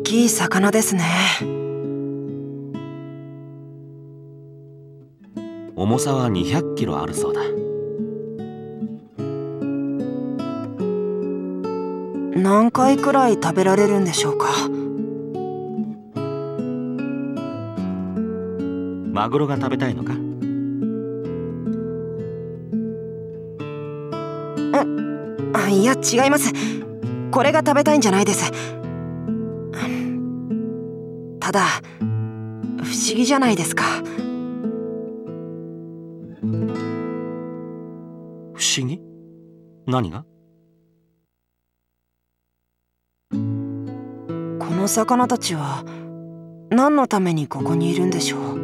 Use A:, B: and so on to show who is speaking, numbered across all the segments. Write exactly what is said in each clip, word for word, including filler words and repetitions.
A: きい魚ですね。
B: 重さはにひゃくキロあるそうだ。
A: 何回くらい食べられるんでしょうか。
B: マグロが食べたいのか？
A: あ、いや違います。これが食べたいんじゃないです。ただ不思議じゃないですか。
B: 不思議？何が？
A: この魚たちは何のためにここにいるんでしょう。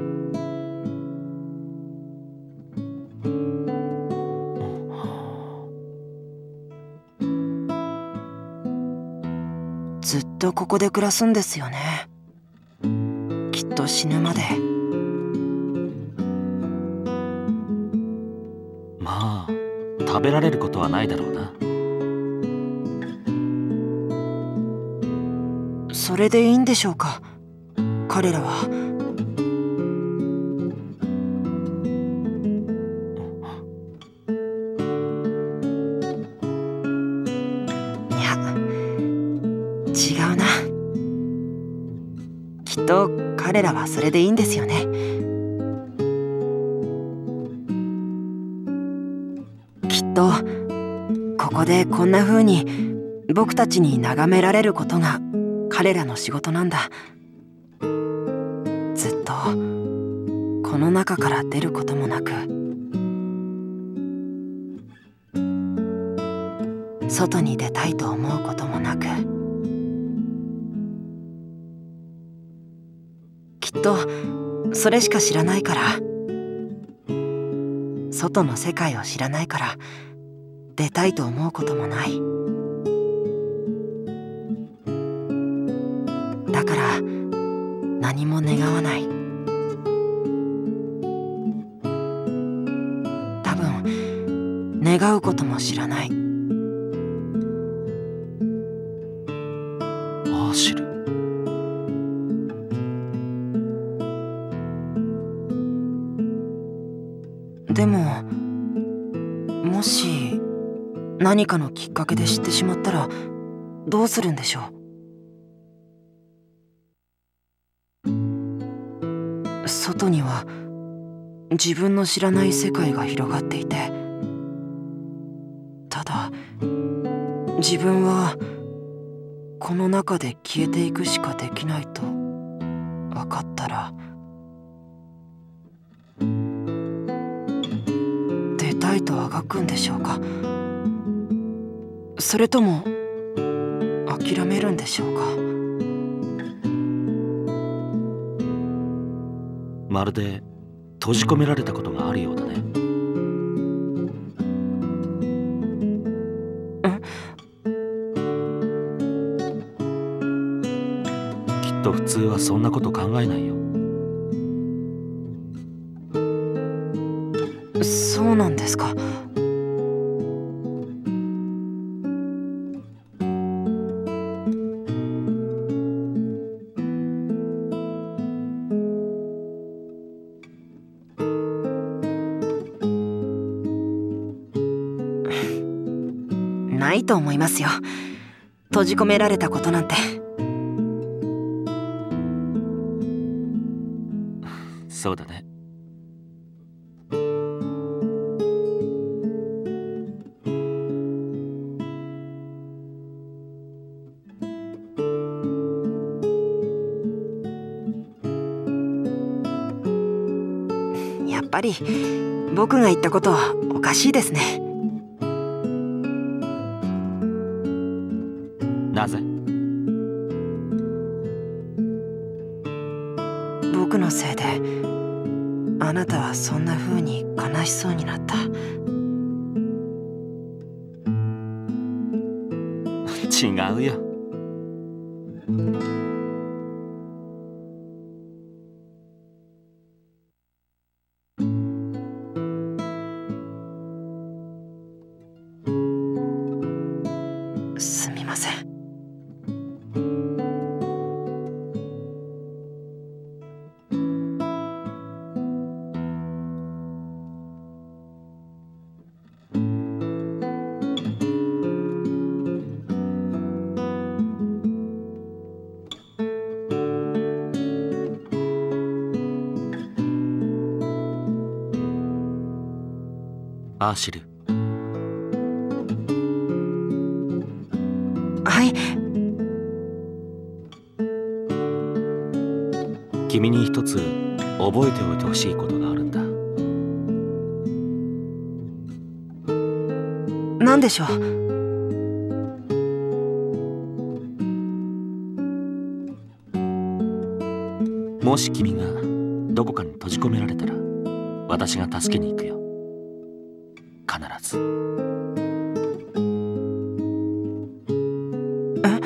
A: ずっとここで暮らすんですよね。きっと死ぬまで。
B: まあ食べられることはないだろうな。
A: それでいいんでしょうか、彼らは。いや、違うな。きっと彼らはそれでいいんですよね。きっとここでこんな風に僕たちに眺められることが彼らの仕事なんだ。ずっとこの中から出ることもなく、外に出たいと思うこともなく、きっとそれしか知らないから、外の世界を知らないから出たいと思うこともない。だから何も願わない。多分願うことも知らない。
B: ああ、知る。
A: でももし何かのきっかけで知ってしまったらどうするんでしょう。外には自分の知らない世界が広がっていて、ただ自分はこの中で消えていくしかできないと分かったら、出たいとあがくんでしょうか。それとも諦めるんでしょうか。
B: まるで閉じ込められたことがあるようだね。きっと普通はそんなこと考えないよ。
A: そうなんですか。ないと思いますよ、閉じ込められたことなんて。
B: そうだね。
A: やっぱり僕が言ったことはおかしいですね。
B: なぜ？
A: 僕のせいであなたはそんな風に悲しそうになった。
B: 違うよ。
A: すみません。
B: アーシル。
A: はい。
B: 君に一つ覚えておいてほしいことがあるんだ。
A: 何でしょう？
B: もし君がどこかに閉じ込められたら、私が助けに行くよ。必ず。
A: え？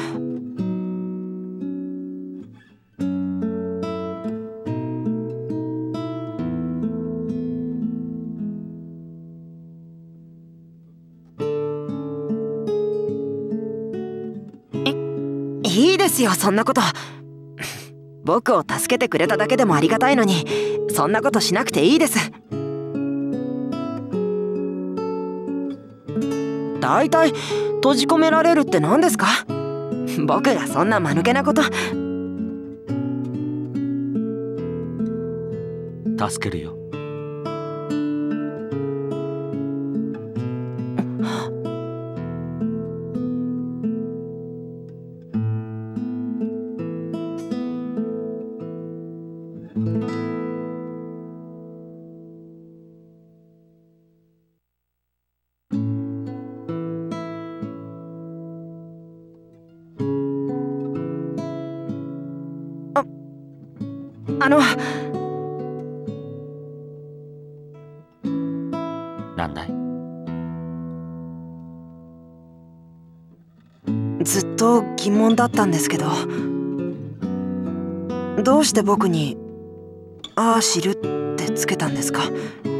A: いいですよ、そんなこと。僕を助けてくれただけでもありがたいのに、そんなことしなくていいです。だいたい閉じ込められるって何ですか？僕がそんな間抜けなこと。
B: 助けるよ。
A: あの、
B: なんだい？
A: ずっと疑問だったんですけど、どうして僕に「アーシル」ってつけたんですか？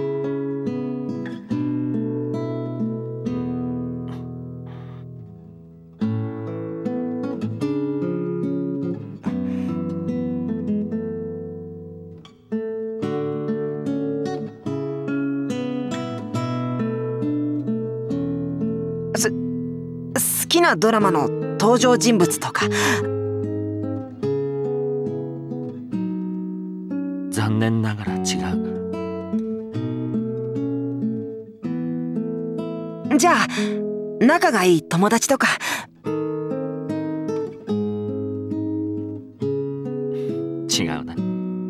A: す好きなドラマの登場人物とか。
B: 残念ながら違う。
A: じゃあ仲がいい友達とか。
B: 違うな。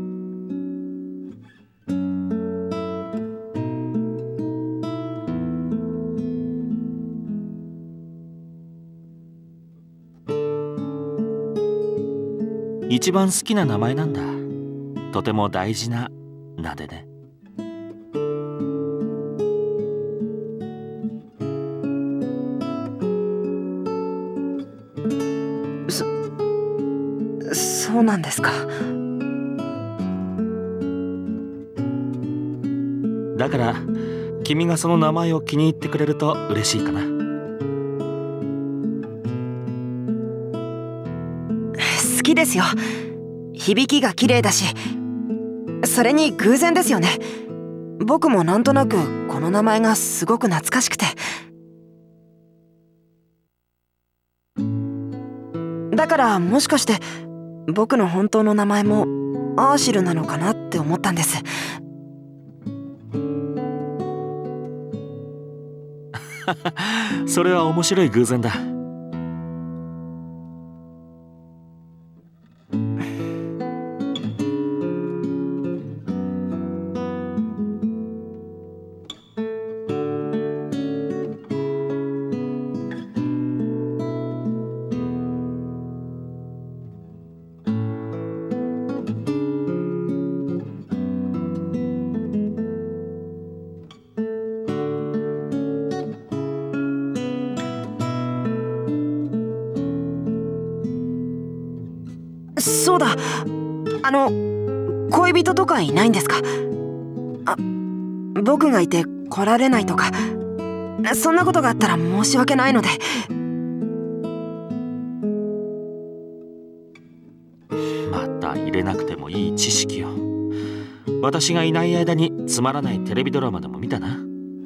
B: 一番好きな名前なんだ。とても大事な名でね。
A: そ、そうなんですか。
B: だから君がその名前を気に入ってくれると嬉しいかな。
A: 好きですよ。響きが綺麗だし、それに偶然ですよね。僕もなんとなくこの名前がすごく懐かしくて。だからもしかして僕の本当の名前もアーシルなのかなって思ったんです。
B: それは面白い偶然だ。
A: そうだ、あの恋人とかいないんですか？あ、僕がいて来られないとか、そんなことがあったら申し訳ないので。
B: また入れなくてもいい知識よ。私がいない間につまらないテレビドラマでも見たな。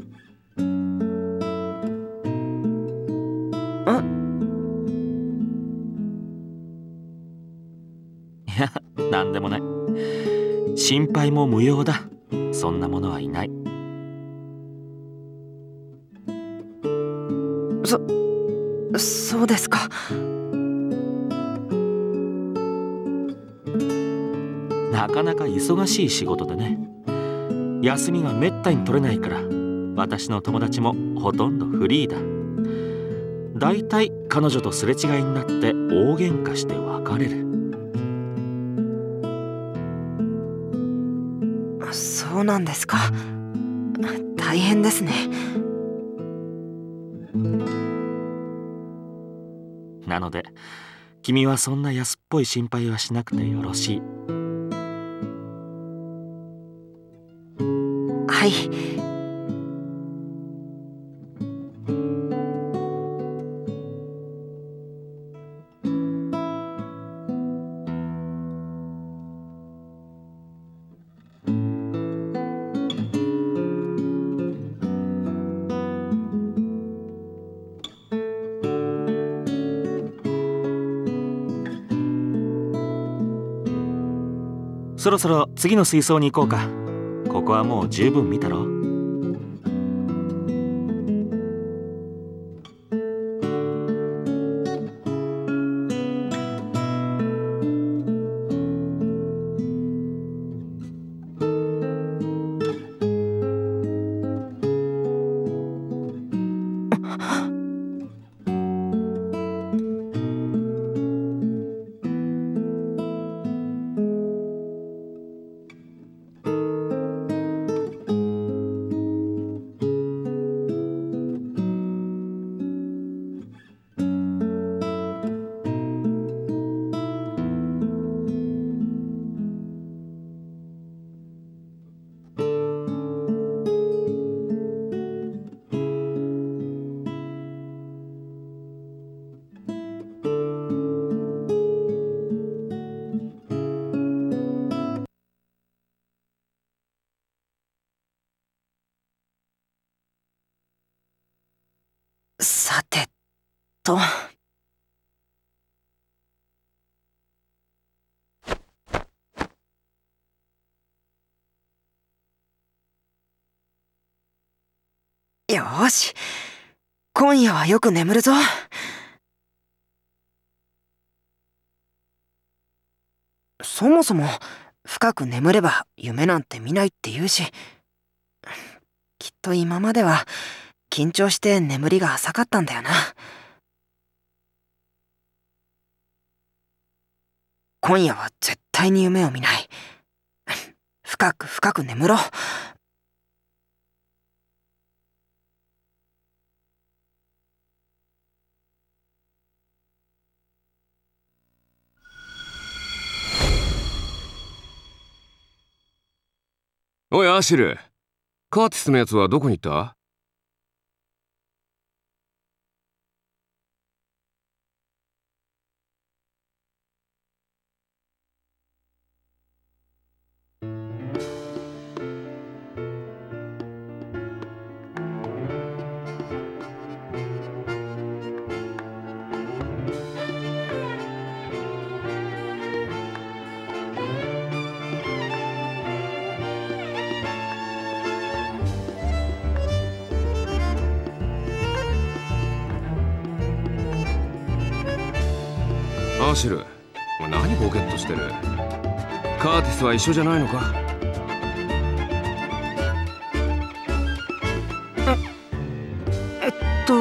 B: いや、なんでもない。心配も無用だ。そんなものはいない。
A: そそうですか。
B: なかなか忙しい仕事でね、休みがめったに取れないから、私の友達もほとんどフリーだ。だいたい彼女とすれ違いになって大喧嘩して別れる。
A: そうなんですか。大変ですね。
B: なので君はそんな安っぽい心配はしなくてよろしい。
A: はい。
B: そろそろ次の水槽に行こうか。ここはもう十分見たろ。さてと。よーし、今夜はよく眠るぞ。そもそも深く眠れば夢なんて見ないって言うし、きっと今までは緊張して眠りが浅かったんだよな。今夜は絶対に夢を見ない。深く深く眠ろう。
C: おいアシル、カーティスのやつはどこに行った？アーシル、お前何ボケっとしてる？カーティスは一緒じゃないのか？
A: え、えっと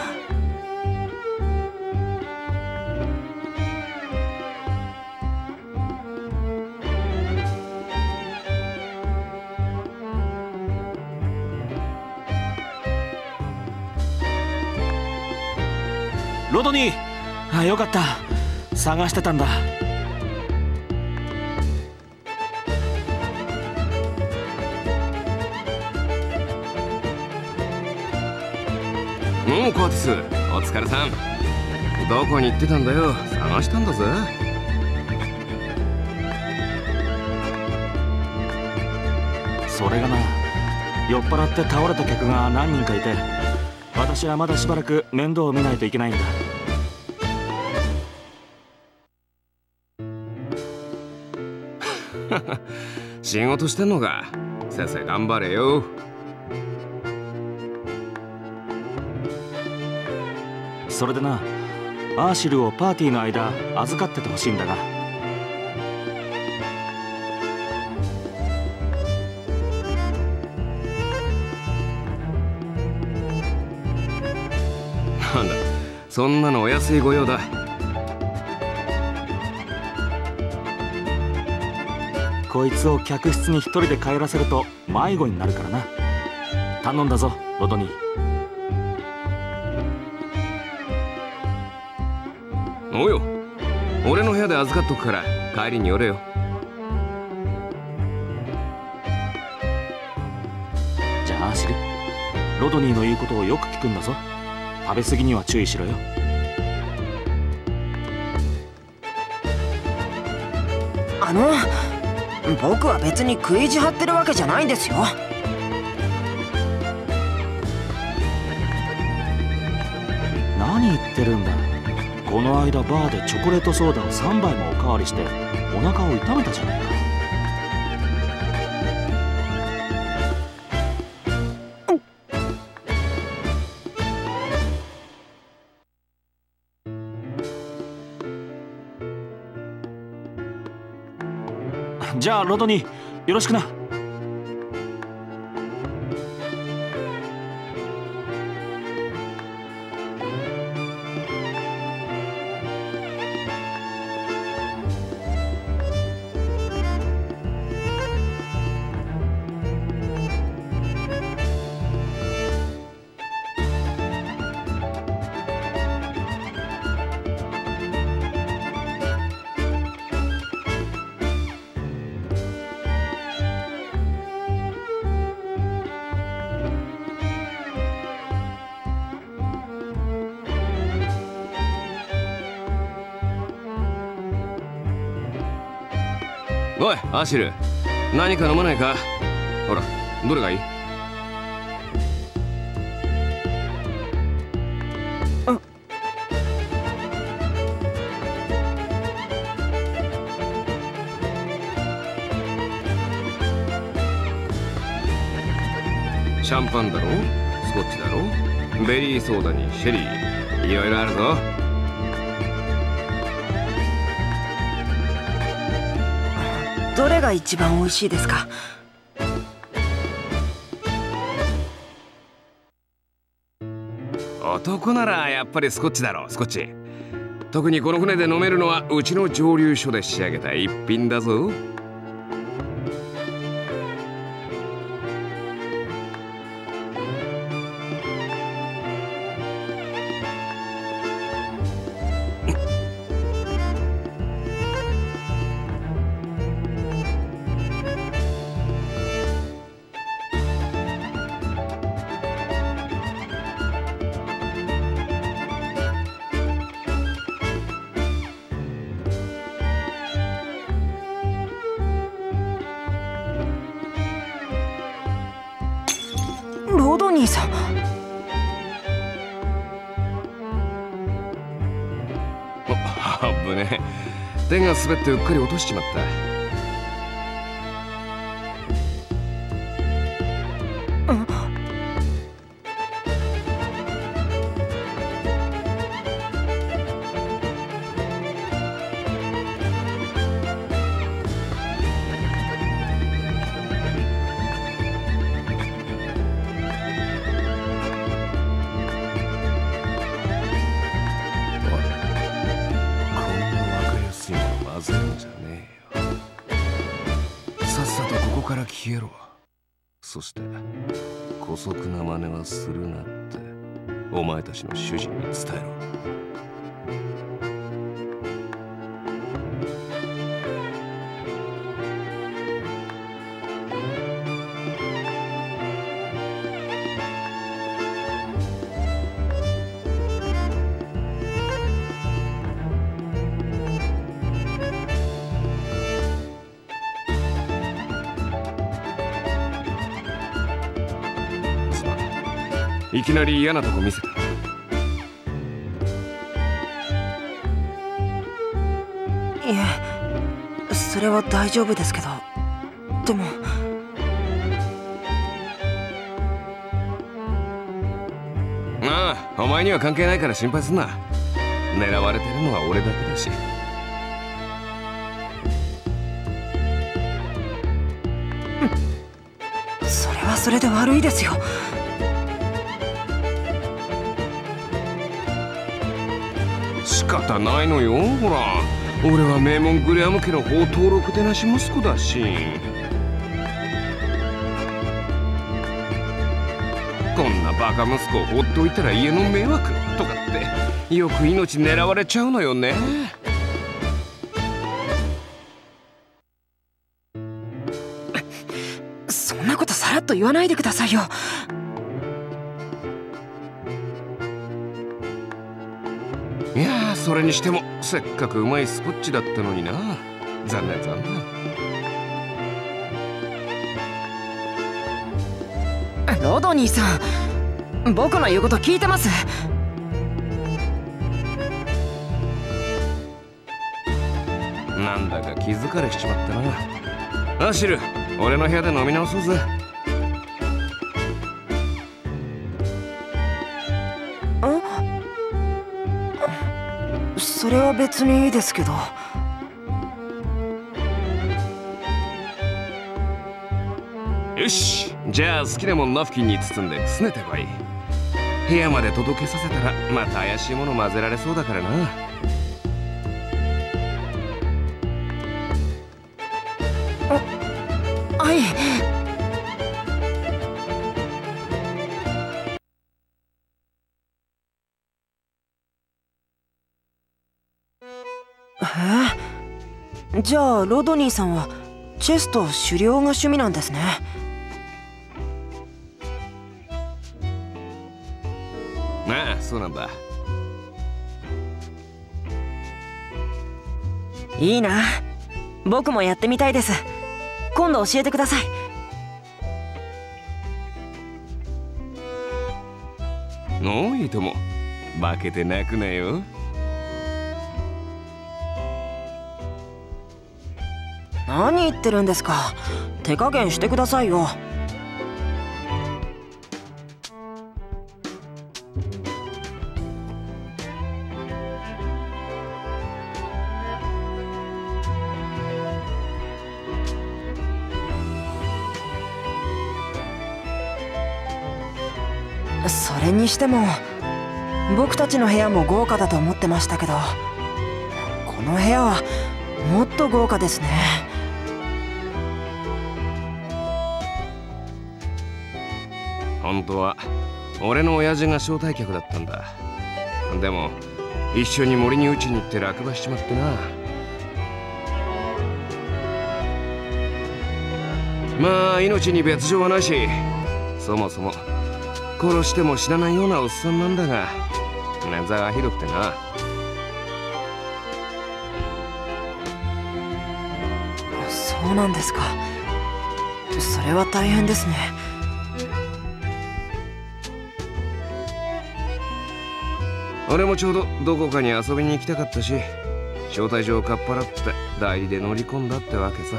B: ロドニー、あ、よかった。探してたんだ。
C: おうカーティス、お疲れさん。どこに行ってたんだよ。探したんだぜ。
B: それがな、酔っ払って倒れた客が何人かいて、私はまだしばらく面倒を見ないといけないんだ。
C: 仕事してんのか。せっせ頑張れよ。
B: それでな、アーシルをパーティーの間預かっててほしいんだが。
C: なんだ、そんなのお安い御用だ。
B: こいつを客室に一人で帰らせると迷子になるからな。頼んだぞロドニー。
C: おうよ、俺の部屋で預かっとくから帰りに寄れよ。
B: じゃあアーシル、ロドニーの言うことをよく聞くんだぞ。食べ過ぎには注意しろよ。
A: あの僕は別に食い意地張ってるわけじゃないんですよ。
B: 何言ってるんだ。この間バーでチョコレートソーダをさんばいもおかわりしてお腹を痛めたじゃないか。じゃあロドニー、よろしくな。
C: おいアシル、何か飲まないか。ほら、どれがいい？
A: あ
C: シャンパンだろ、スコッチだろ、ベリーソーダにシェリー、いろいろあるぞ。
A: どれが一番美味しいですか？
C: 男ならやっぱりスコッチだろ、スコッチ。特にこの船で飲めるのはうちの蒸留所で仕上げた一品だぞ。
A: ロドニーさん。
C: お、危ねえ。手が滑ってうっかり落としちまった。から消えろ。そして姑息な真似はするなってお前たちの主人に伝えろ。いきなり嫌なとこ見せた。
A: いえ、それは大丈夫ですけど、でも
C: ああ、 お前には関係ないから心配すんな。狙われてるのは俺だけだし。
A: それはそれで悪いですよ。
C: 仕方ないのよ。ほら俺は名門グレアム家の宝登録でなし息子だし。こんなバカ息子を放っておいたら家の迷惑とかってよく命狙われちゃうのよね。
A: そんなことさらっと言わないでくださいよ。
C: いやー、それにしてもせっかくうまいスコッチだったのにな。残念残念。
A: ロドニーさん、僕の言うこと聞いてます？
C: なんだか気疲れしちまったな。アシル、俺の部屋で飲み直そうぜ。
A: それは別にいいですけど。
C: よし、じゃあ好きなもんナフキンに包んでくすねてこい。部屋まで届けさせたらまた怪しいもの混ぜられそうだからな。
A: あ、はい。へえ、じゃあロドニーさんはチェスと狩猟が趣味なんですね。
C: ああ、そうなんだ。
A: いいな、僕もやってみたいです。今度教えてください。
C: おう、いいとも。負けて泣くなよ。
A: 何言ってるんですか。手加減してくださいよ。それにしても僕たちの部屋も豪華だと思ってましたけど、この部屋はもっと豪華ですね。
C: 本当は俺の親父が招待客だったんだ。でも一緒に森に打ちに行って落馬しちまってな。まあ命に別状はないし、そもそも殺しても死なないようなおっさんなんだが、捻挫がひどくてな。
A: そうなんですか。それは大変ですね。
C: 俺もちょうどどこかに遊びに行きたかったし、招待状をかっぱらって代理で乗り込んだってわけさ。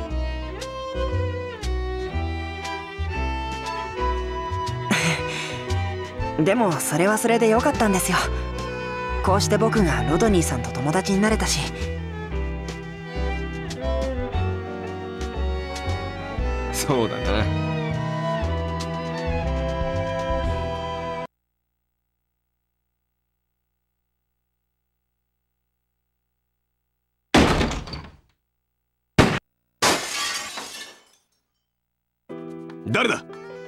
A: でもそれはそれで良かったんですよ。こうして僕がロドニーさんと友達になれたし。
C: そうだな。誰だ？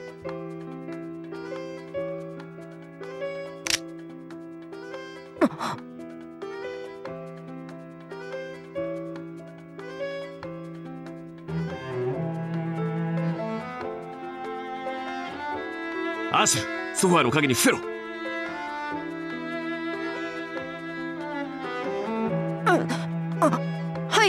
C: アシュ、ソファーの陰に伏せろ。
A: あ、はい。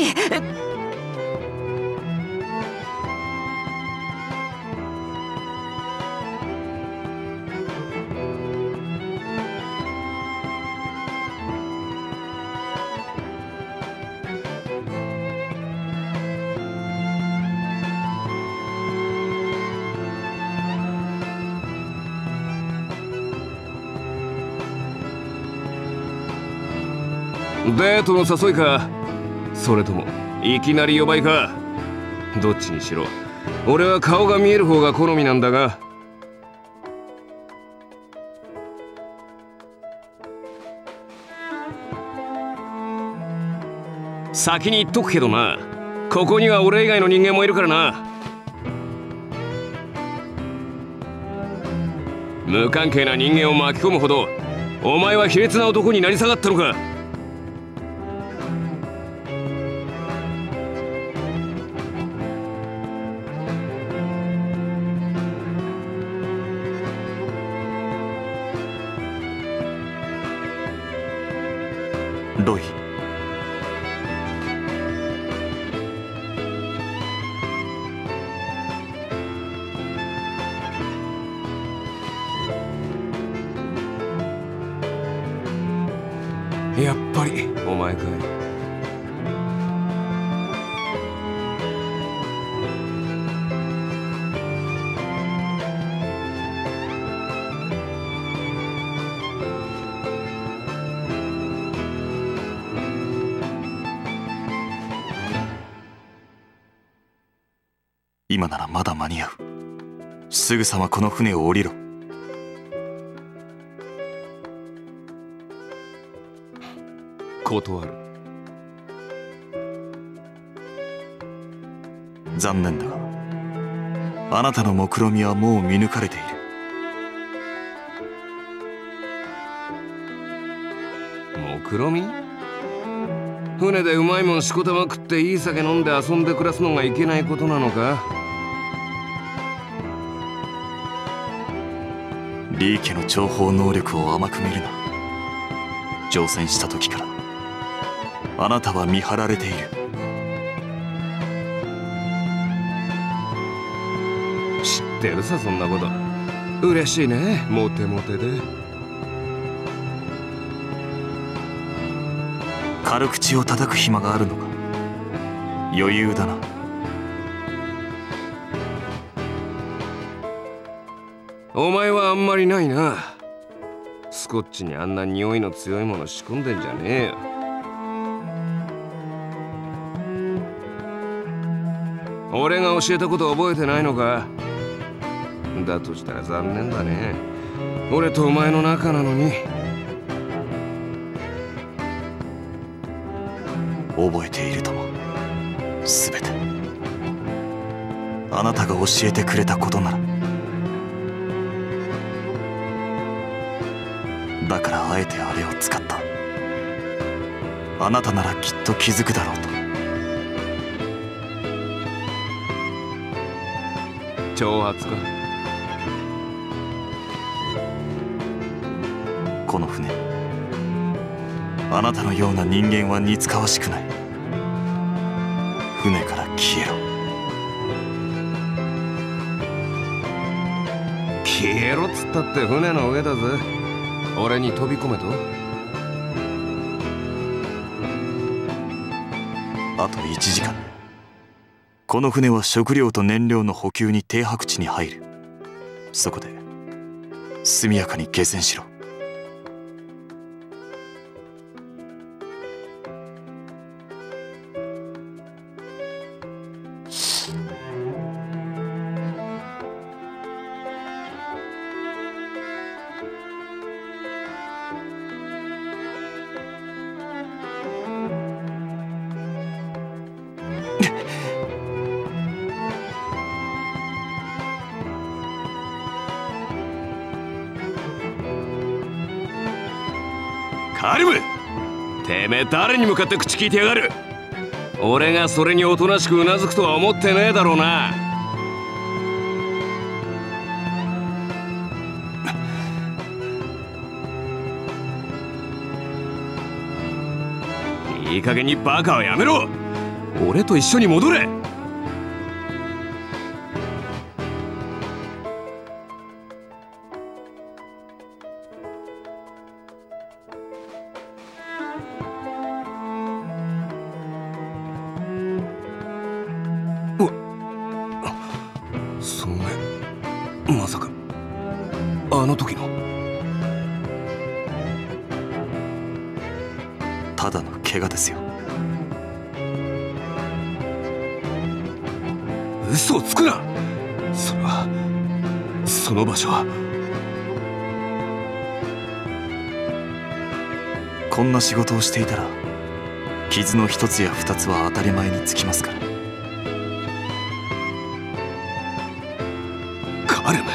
C: デートの誘いか、それともいきなり呼ばいか。どっちにしろ俺は顔が見える方が好みなんだが。先に言っとくけどな、ここには俺以外の人間もいるからな。無関係な人間を巻き込むほどお前は卑劣な男になり下がったのか。
D: ロイ、
C: やっぱりお前かい。
D: 今ならまだ間に合う。すぐさまこの船を降りろ。
C: 断る。
D: 残念だが、あなたの目論見はもう見抜かれている。
C: 目論見？船でうまいもんしこたま食っていい酒飲んで遊んで暮らすのがいけないことなのか？
D: リー家の諜報能力を甘く見るな。乗船した時からあなたは見張られている。
C: 知ってるさ、そんなこと。嬉しいね、モテモテで。
D: 軽口を叩く暇があるのか。余裕だな。
C: お前はあんまりないな。スコッチにあんな匂いの強いもの仕込んでんじゃねえよ。俺が教えたこと覚えてないのか？だとしたら残念だね。俺とお前の仲なのに。
D: 覚えているとも。すべてあなたが教えてくれたことなら。だからあえてあれを使った。あなたならきっと気づくだろうと。
C: 挑発か？
D: この船、あなたのような人間は似つかわしくない。船から消えろ。
C: 消えろっつったって船の上だぜ。俺に飛び込めと？
D: あといちじかん。この船は食料と燃料の補給に停泊地に入る。そこで速やかに下船しろ。
C: カルム、てめえ誰に向かって口聞いてやがる。俺がそれにおとなしくうなずくとは思ってねえだろうな。いい加減にバカはやめろ。俺と一緒に戻れ。その目、まさかあの時の。
D: ただの怪我ですよ。
C: 嘘をつくな。それはその場所は。
D: こんな仕事をしていたら傷の一つや二つは当たり前につきますから。
C: カルム、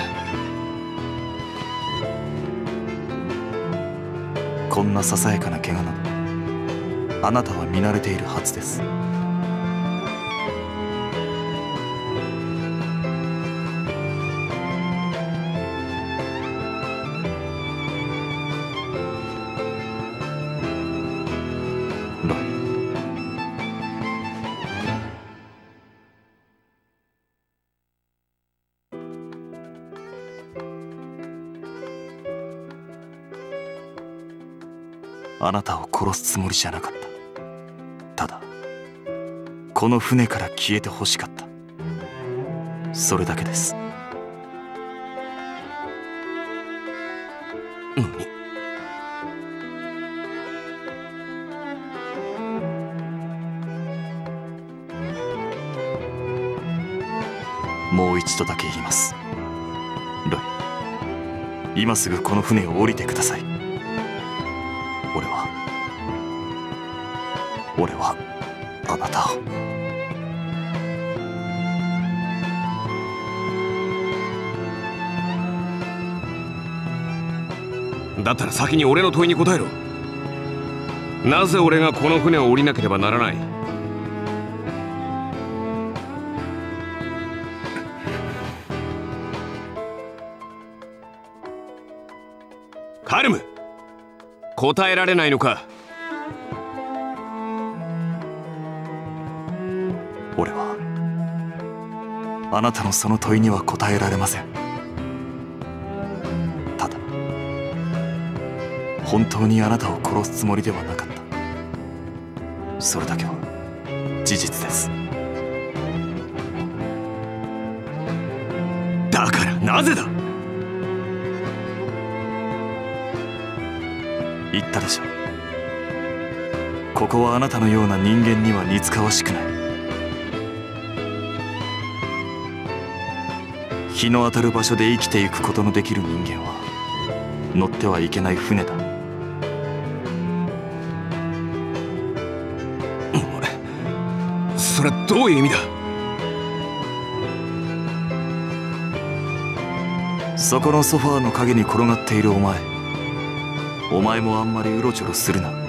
D: こんなささやかな怪我などあなたは見慣れているはずです。ロイ、あなたを殺すつもりじゃなかった。ただこの船から消えてほしかった、それだけです。
C: 何？
D: もう一度だけ言います。ロイ、今すぐこの船を降りてください。俺は俺はあなたを。
C: だったら先に俺の問いに答えろ。なぜ俺がこの船を降りなければならない？カルム、答えられないのか？
D: 俺はあなたのその問いには答えられません。ただ本当にあなたを殺すつもりではなかった、それだけは事実です。
C: だからなぜだ？
D: 言ったでしょう。ここはあなたのような人間には似つかわしくない。日の当たる場所で生きていくことのできる人間は乗ってはいけない船だ。
C: それはどういう意味だ？
D: そこのソファーの陰に転がっているお前、お前もあんまりうろちょろするな。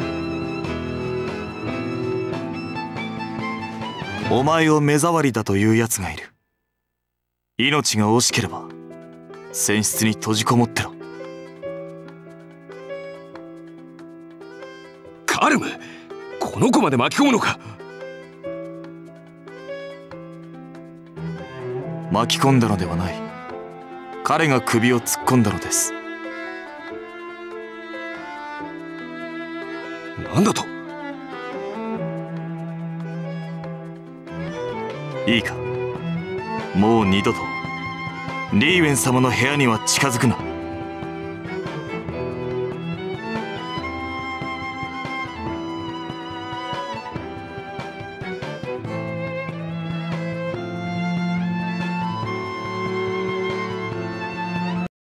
D: お前を目障りだというやつがいる。命が惜しければ船室に閉じこもってろ。
C: カルム、この子まで巻き込むのか？
D: 巻き込んだのではない。彼が首を突っ込んだのです。
C: なんだと？
D: いいか、もう二度とリーウェン様の部屋には近づくな。